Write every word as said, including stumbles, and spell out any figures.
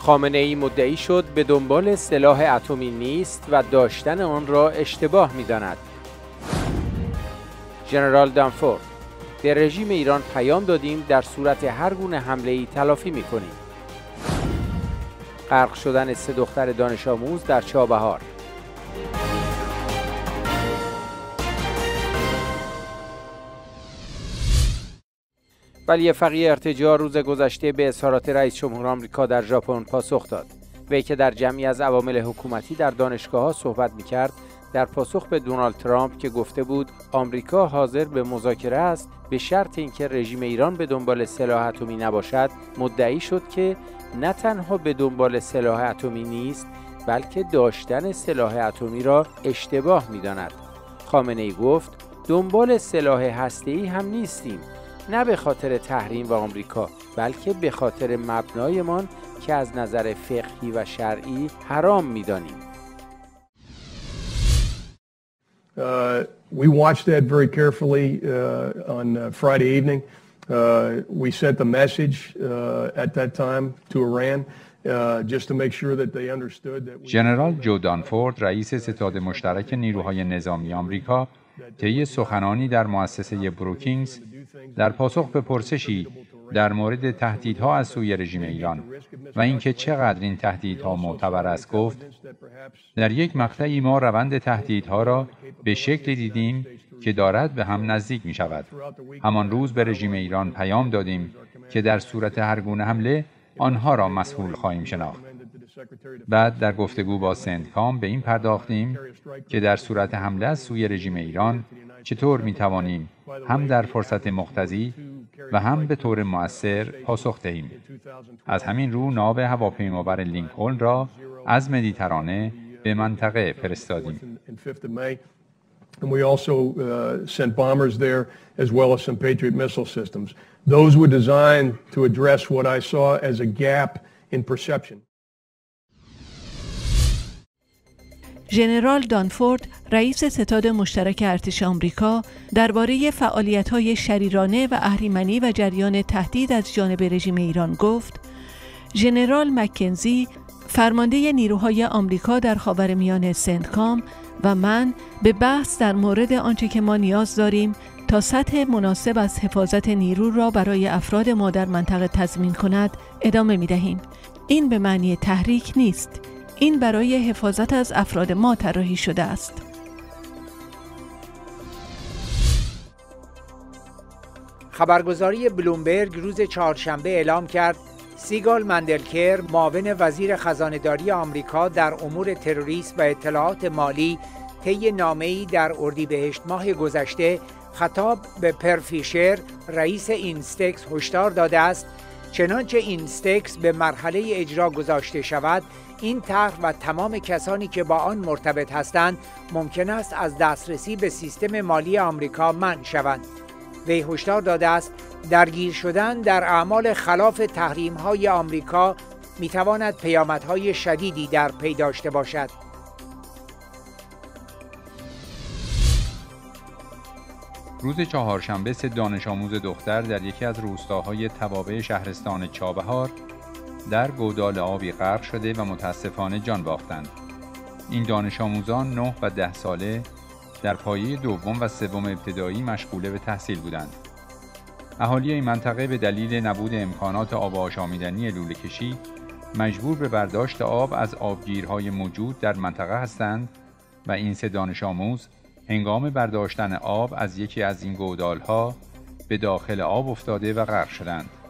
خامنه‌ای مدعی شد به دنبال سلاح اتمی نیست و داشتن آن را اشتباه می‌داند. ژنرال دانفورد: به رژیم ایران پیام دادیم در صورت هر گونه حمله‌ای تلافی می‌کنیم. غرق شدن سه دختر دانش آموز در چابهار. ولی فقیه ارتجاع روز گذشته به اظهارات رئیس جمهور آمریکا در ژاپن پاسخ داد. وی که در جمعی از عوامل حکومتی در دانشگاه‌ها صحبت می‌کرد، در پاسخ به دونالد ترامپ که گفته بود آمریکا حاضر به مذاکره است به شرط اینکه رژیم ایران به دنبال سلاح اتمی نباشد، مدعی شد که نه تنها به دنبال سلاح اتمی نیست، بلکه داشتن سلاح اتمی را اشتباه می‌داند. خامنه‌ای گفت دنبال سلاح هسته‌ای هم نیستیم، نه به خاطر تحریم و آمریکا، بلکه به خاطر مبنایمان که از نظر فقهی و شرعی حرام می‌دانیم. Uh, we watched that very carefully uh, on uh, Friday evening. Uh, we sent the message uh, at that time to Iran uh, just to make sure that they understood that we... ژنرال جو دانفورد، رئیس ستاد مشترک نیروهای نظامی آمریکا، طی سخنانی در مؤسسه بروکینگز در پاسخ به پرسشی در مورد تهدیدها از سوی رژیم ایران و اینکه چقدر این تهدیدها معتبر است گفت: در یک مقطعی ما روند تهدیدها را به شکلی دیدیم که دارد به هم نزدیک می شود. همان روز به رژیم ایران پیام دادیم که در صورت هر گونه حمله آنها را مسئول خواهیم شناخت. بعد در گفتگو با سندکام به این پرداختیم که در صورت حمله از سوی رژیم ایران چطور می توانیم هم در فرصت مقتضی و هم به طور مؤثر پاسخ دهیم. از همین رو ناو هواپیمابر لینکلن را از مدیترانه به منطقه فرستادیم. And we also uh, sent bombers there as well as some Patriot missile systems. Those were designed to address what I saw as a gap in perception. ژنرال دانفورد، رئیس ستاد مشترک ارتش آمریکا، درباره فعالیت‌های شریرانه و اهریمنی و جریان تهدید از جانب رژیم ایران گفت: ژنرال مکنزی، فرمانده نیروهای آمریکا در خاورمیانه سندکام و من به بحث در مورد آنچه که ما نیاز داریم تا سطح مناسب از حفاظت نیرو را برای افراد ما در منطقه تضمین کند ادامه می دهیم. این به معنی تحریک نیست. این برای حفاظت از افراد ما طراحی شده است. خبرگزاری بلومبرگ روز چهارشنبه اعلام کرد سیگال مندلکر، معاون وزیر خزانه‌داری آمریکا در امور تروریسم و اطلاعات مالی، طی نامه‌ای در اردیبهشت ماه گذشته خطاب به پر فیشر، رئیس اینستکس، هشدار داده است چنانچه اینستکس به مرحله اجرا گذاشته شود، این طرح و تمام کسانی که با آن مرتبط هستند ممکن است از دسترسی به سیستم مالی آمریکا منع شوند. وی هشدار داده است درگیر شدن در اعمال خلاف تحریم‌های آمریکا می‌تواند پیامدهای شدیدی در پی داشته باشد. روز چهارشنبه سه دانش آموز دختر در یکی از روستاهای توابع شهرستان چابهار در گودال آبی غرق شده و متاسفانه جان باختند. این دانش آموزان نه و ده ساله در پایه دوم و سوم ابتدایی مشغول به تحصیل بودند. اهالی این منطقه به دلیل نبود امکانات آب آشامیدنی لوله کشی مجبور به برداشت آب از آبگیرهای موجود در منطقه هستند و این سه دانش آموز هنگام برداشتن آب از یکی از این گودالها به داخل آب افتاده و غرق شدند.